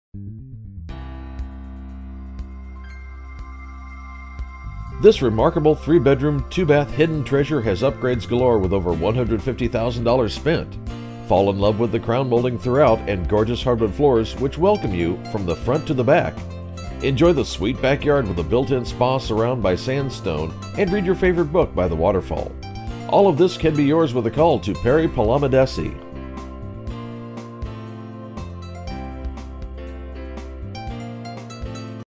This remarkable 3-bedroom, 2-bath hidden treasure has upgrades galore with over $150,000 spent. Fall in love with the crown molding throughout and gorgeous hardwood floors which welcome you from the front to the back. Enjoy the sweet backyard with a built-in spa surrounded by sandstone and read your favorite book by the waterfall. All of this can be yours with a call to Perry Palamidessi.